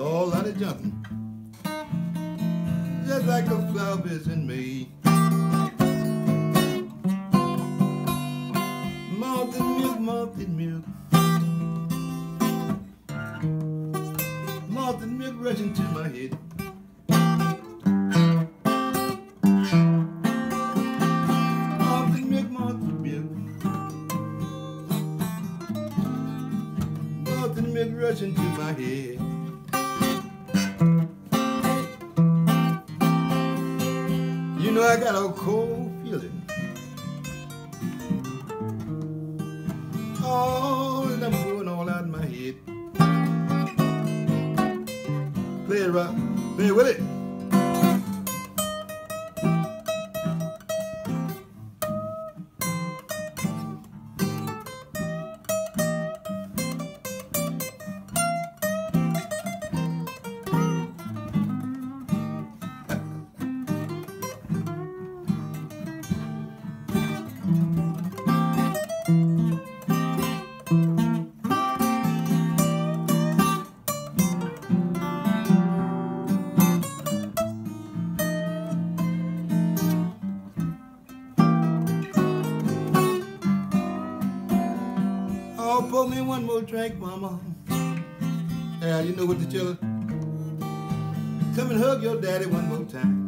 all out of jumping, just like a flower is in May. Malted milk, malted milk rushing to my head. Malted milk, malted milk, malted milk rushing to my head. You know I got a cold feeling. Oh, and I'm going all out of my head. Play it, Rock. Play it, Willie. Oh, pour me one more drink, mama. Yeah, you know what to tell her. Come and hug your daddy one more time.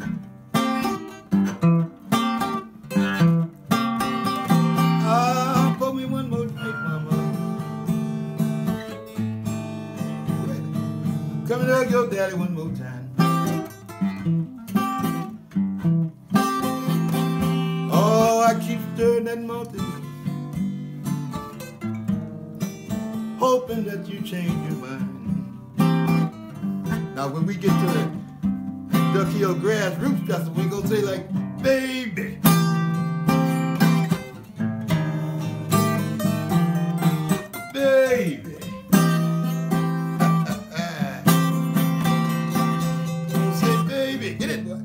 Ah, pour me one more drink, mama. Come and hug your daddy one more time. Oh, I keep stirring that malted milk, hoping that you change your mind. Now when we get to the Duck Hill Grassroots Festival, we gonna say like, baby. Baby. Don't say baby. Get it, boy.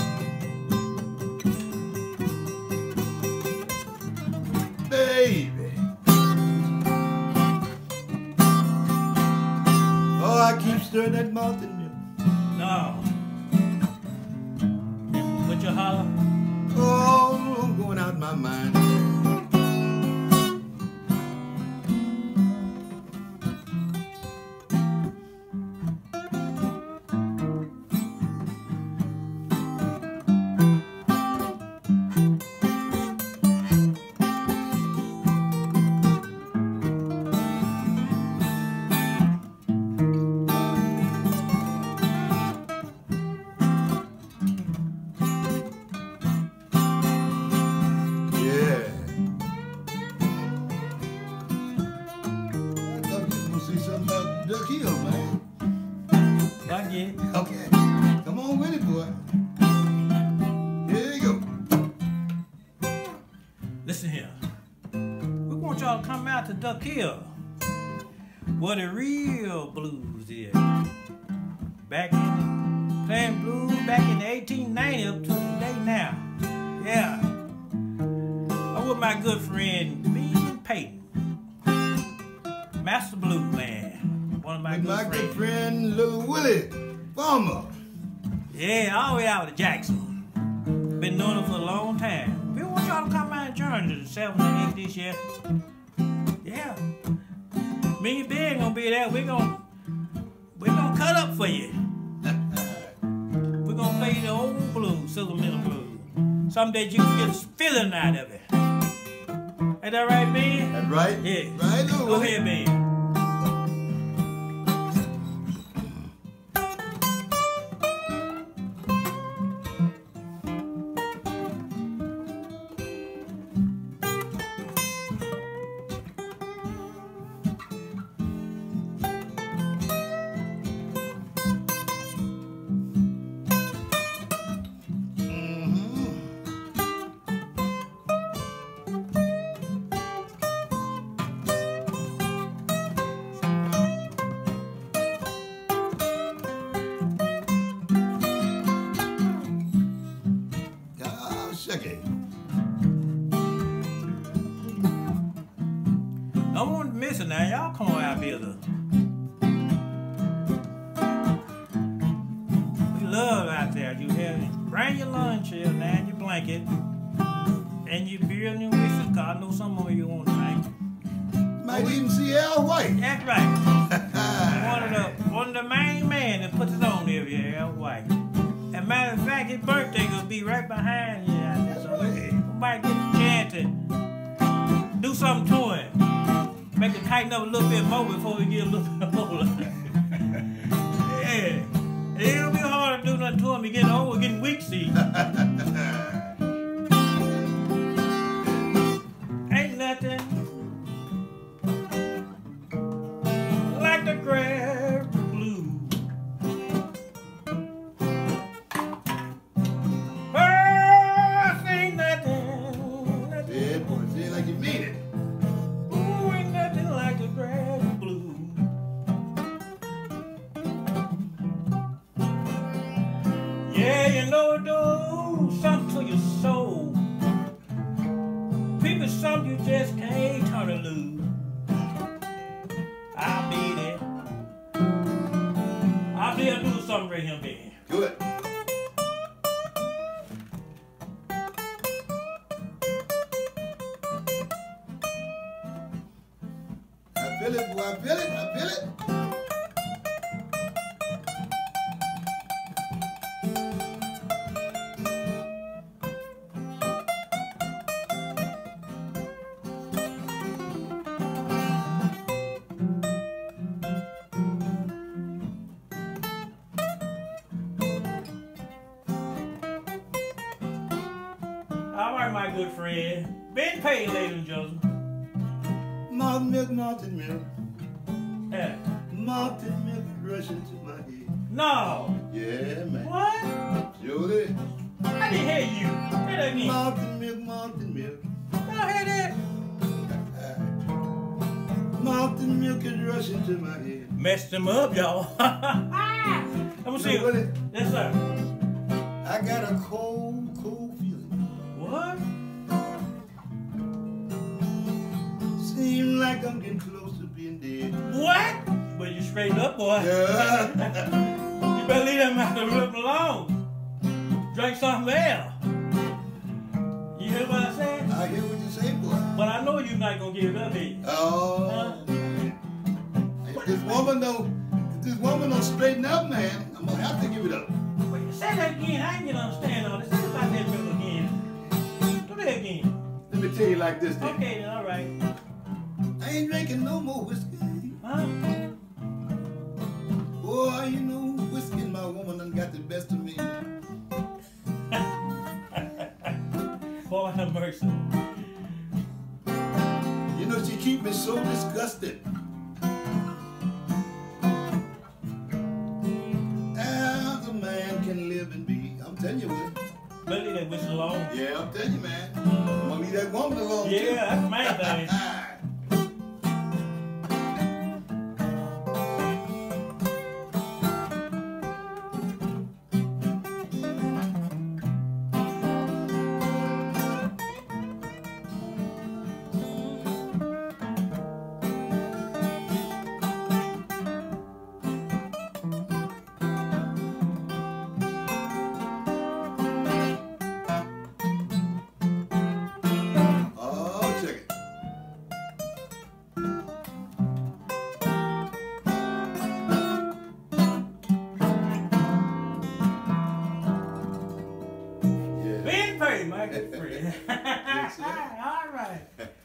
Baby. Oh, I keep stirring that malted milk. No. Put your holler. Oh, I'm going out of my mind. Duck Hill, man. I get it. Okay. Come on with it, boy. Here you go. Listen here. We want y'all to come out to Duck Hill, where the real blues is. Playing blues back in the 1890 up to today now. Yeah. I'm with my good friend, Payton. Master Blues Man. One of my good friend, little Willie, farmer. Yeah, all the way out to Jackson. Been knowing him for a long time. We want y'all to come out and join to the 7th and 8th this year. Yeah. Me and Ben gonna be there. We're gonna cut up for you. We're gonna play the old blues, sentimental blues. Something that you can get a feeling out of it. Ain't that right, Ben? That's right. Yeah. Right. Go ahead, Ben. I won't miss it now. Y'all come on out here. bring your lunch here, now your blanket, and your beer and your whiskey. Cause I know some of you won't drink. Might even see Al White. That's right. one of the main men that puts it on there, yeah, Al White. As a matter of fact, his birthday gonna be right behind you. So we might get a chance to do something to him. Make it tighten up a little bit more before we get a little bit older. Yeah. It'll be hard to do nothing to him. He getting old, getting weak, see. Ain't nothing like the grass blue. Oh, ain't nothing. Yeah, boy, say it like you mean it. Ooh, ain't nothing like the grass blue. Yeah, you know it do something to your soul. People, something you just can't turn it loose. I'll be there. I'll be able to do something right here, man. Good. I feel it, boy. I feel it. I feel it. All right, my good friend. Been paid, ladies and gentlemen. Malted milk, malted milk. Yeah. Malted milk rushing to my head. No. Yeah, man. What? Julie. I didn't hear you. Say that again. Malted milk, malted milk. I hear that. Malted milk is rushing to my head. Messed him up, y'all. I'm gonna see you. Willie, Yes, sir. I got a cold, cold feeling. What? Seems like I'm getting close to being dead. What? But you straighten up, boy. Yeah. You better leave that man alone. Drink something else. You hear what I said? I hear what you say, boy. But I know you're not gonna give it up, here. Oh. If this woman don't straighten up, man, I'm gonna have to give it up. Wait, say that again. I didn't understand all this. Say about that milk again. Do that again. Let me tell you like this, then. Okay, then, all right. I ain't drinking no more whiskey. Huh? Boy, you know, whiskey and my woman done got the best of me. Lord have mercy. You know, she keep me so disgusted. As a man can live and be. I'm telling you, Willie. Better leave that whistle alone. Yeah, I'm telling you, man. I'm gonna leave that woman alone, too. Yeah, that's the main thing. My good friend. All right.